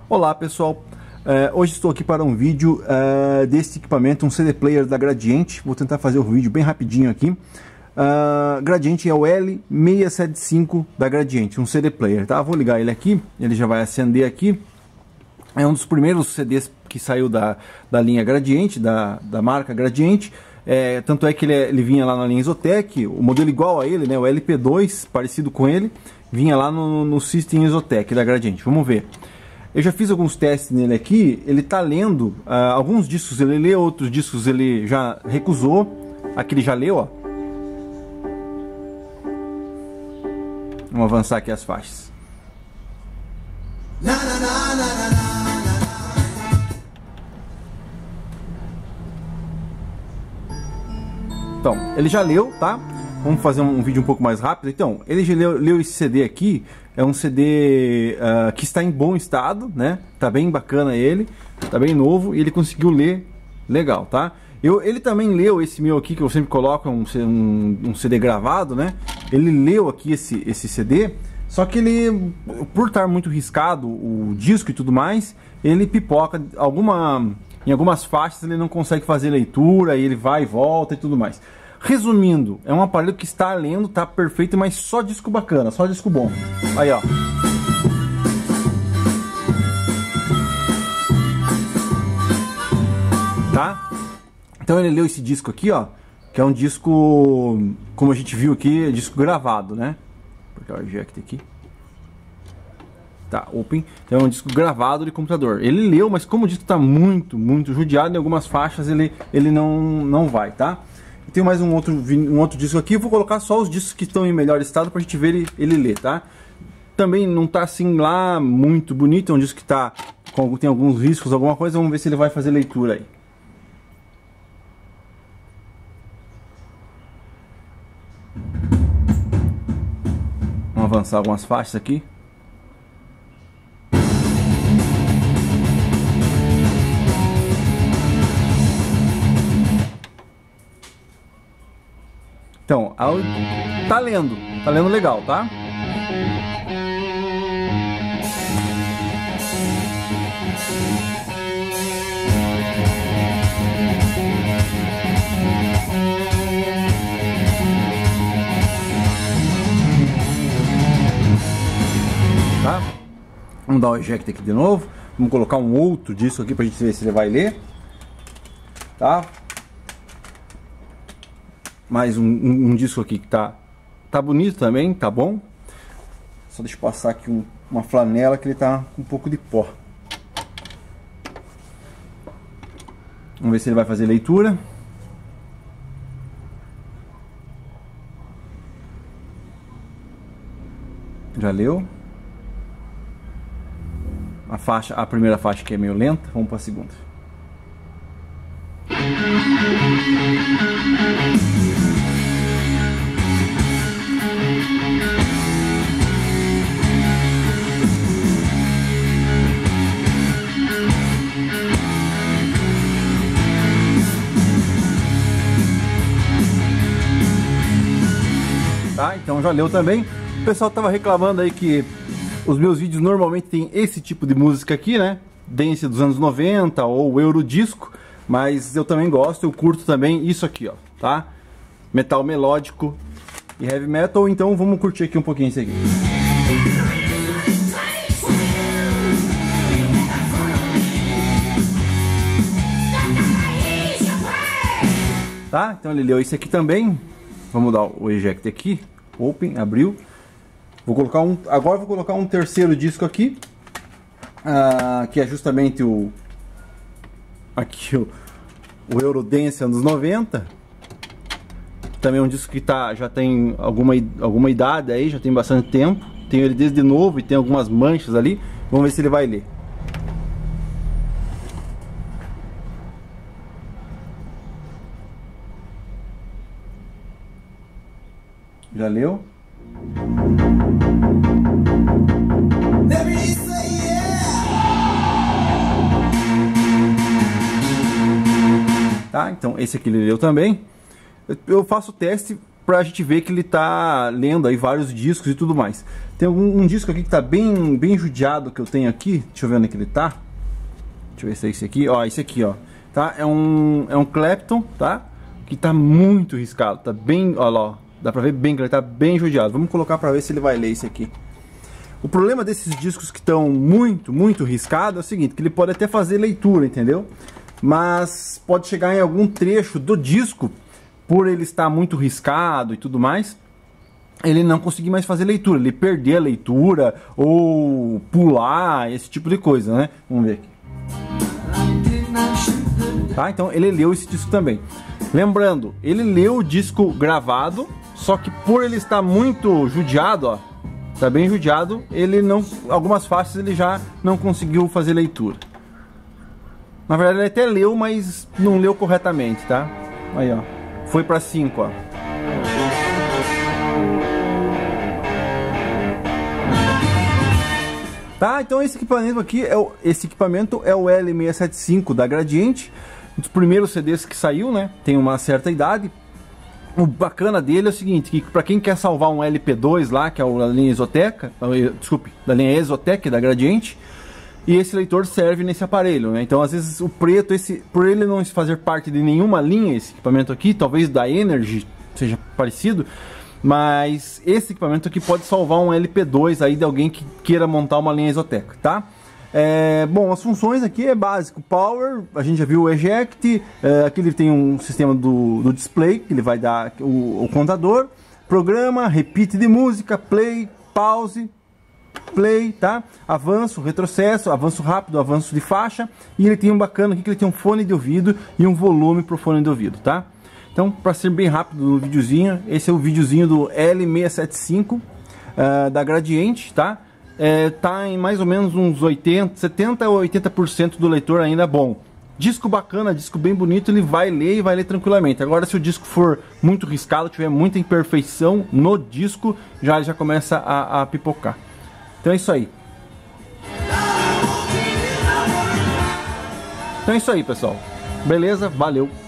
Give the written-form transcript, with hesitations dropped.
Olá pessoal, hoje estou aqui para um vídeo desse equipamento, um CD player da Gradiente. Vou tentar fazer o vídeo bem rapidinho aqui. Gradiente é o L675 da Gradiente, um CD player, tá? Vou ligar ele aqui, ele já vai acender aqui. É um dos primeiros CDs que saiu da linha Gradiente, da marca Gradiente. Tanto é que ele vinha lá na linha Exotec, o modelo igual a ele, né, o LP2, parecido com ele, vinha lá no System Exotec da Gradiente. Vamos ver. Eu já fiz alguns testes nele aqui, ele tá lendo, alguns discos ele lê, outros discos ele já recusou. Aqui ele já leu, ó. Vamos avançar aqui as faixas. Então, ele já leu, tá? Vamos fazer um vídeo um pouco mais rápido. Então, ele já leu esse CD aqui. É um CD que está em bom estado, né? Tá bem bacana ele, tá bem novo e ele conseguiu ler legal, tá? Ele também leu esse meu aqui, que eu sempre coloco, um CD gravado, né? Ele leu aqui esse CD, só que ele, por estar muito riscado, o disco e tudo mais, ele pipoca em algumas faixas, ele não consegue fazer leitura, e ele vai e volta e tudo mais. Resumindo, é um aparelho que está lendo, tá perfeito, mas só disco bacana, só disco bom. Aí, ó. Tá? Então ele leu esse disco aqui, ó, que é um disco, como a gente viu aqui, é disco gravado, né? Porque o eject aqui. Tá, open. Então é um disco gravado de computador. Ele leu, mas como o disco está muito judiado, em algumas faixas ele não vai, tá? Tem mais um outro disco aqui. Eu vou colocar só os discos que estão em melhor estado pra gente ver ele ler, tá? Também não tá assim lá muito bonito. É um disco que tem alguns riscos, alguma coisa. Vamos ver se ele vai fazer leitura aí. Vamos avançar algumas faixas aqui. Então, tá lendo legal, tá? Tá? Vamos dar o eject aqui de novo. Vamos colocar um outro disco aqui pra gente ver se ele vai ler. Tá? Mais um disco aqui que tá bonito também, tá bom. Só deixa eu passar aqui uma flanela que ele tá com um pouco de pó. Vamos ver se ele vai fazer leitura. Já leu. A primeira faixa que é meio lenta, vamos para a segunda. Tá, então já leu também. O pessoal tava reclamando aí que os meus vídeos normalmente tem esse tipo de música aqui, né? Dance dos anos 90 ou Eurodisco, mas eu também gosto, eu curto também isso aqui, ó, tá? Metal melódico e heavy metal, então vamos curtir aqui um pouquinho isso aqui. Tá? Então ele leu isso aqui também. Vamos dar o eject aqui, open, abriu. Agora vou colocar um terceiro disco aqui, que é justamente o Eurodance anos 90. Também é um disco que já tem alguma idade aí, já tem bastante tempo. Tenho ele desde novo e tem algumas manchas ali. Vamos ver se ele vai ler. Já leu? Tá, então esse aqui ele leu também. Eu faço o teste pra gente ver que ele tá lendo aí vários discos e tudo mais. Tem um disco aqui que tá bem judiado que eu tenho aqui. Deixa eu ver onde é que ele tá. Deixa eu ver se é esse aqui. Ó, esse aqui, ó. Tá? É um Clapton, tá? Que tá muito riscado. Tá bem, ó lá, ó. Dá pra ver bem que ele tá bem judiado. Vamos colocar pra ver se ele vai ler esse aqui. O problema desses discos que estão muito riscados é o seguinte, que ele pode até fazer leitura, entendeu? Mas pode chegar em algum trecho do disco, por ele estar muito riscado e tudo mais, ele não conseguir mais fazer leitura, ele perder a leitura ou pular, esse tipo de coisa, né? Vamos ver aqui. Tá, então ele leu esse disco também. Lembrando, ele leu o disco gravado, só que por ele estar muito judiado, ó, tá bem judiado, ele não, algumas faixas ele já não conseguiu fazer leitura. Na verdade ele até leu, mas não leu corretamente, tá? Aí, ó, foi para 5, ó. Tá, então esse equipamento aqui é o L675 da Gradiente, um dos primeiros CDs que saiu, né? Tem uma certa idade. O bacana dele é o seguinte, que para quem quer salvar um LP2 lá, que é o da linha Exoteca, desculpe, da linha Exotec da Gradiente, e esse leitor serve nesse aparelho, né? Então às vezes o preto, por ele não fazer parte de nenhuma linha, esse equipamento aqui, talvez da Energy seja parecido, mas esse equipamento aqui pode salvar um LP2 aí de alguém que queira montar uma linha Exoteca, tá? Bom, as funções aqui é básico, Power, a gente já viu o Eject, aqui ele tem um sistema do display, que ele vai dar o contador, programa, repeat de música, play, pause, play, tá? Avanço, retrocesso, avanço rápido, avanço de faixa, e ele tem um bacana aqui que ele tem um fone de ouvido e um volume pro fone de ouvido, tá? Então, para ser bem rápido no videozinho, esse é o videozinho do L675 da Gradiente, tá? Tá em mais ou menos uns 70 a 80% do leitor ainda bom. Disco bacana, disco bem bonito, ele vai ler e vai ler tranquilamente. Agora, se o disco for muito riscado, tiver muita imperfeição no disco, já começa a pipocar. Então é isso aí. Então é isso aí, pessoal. Beleza? Valeu!